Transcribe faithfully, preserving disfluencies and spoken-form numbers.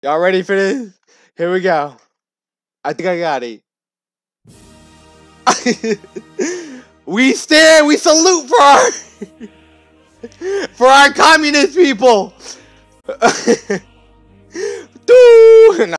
Y'all ready for this? Here we go. I think I got it. We stand, we salute for our for our communist people. Dude.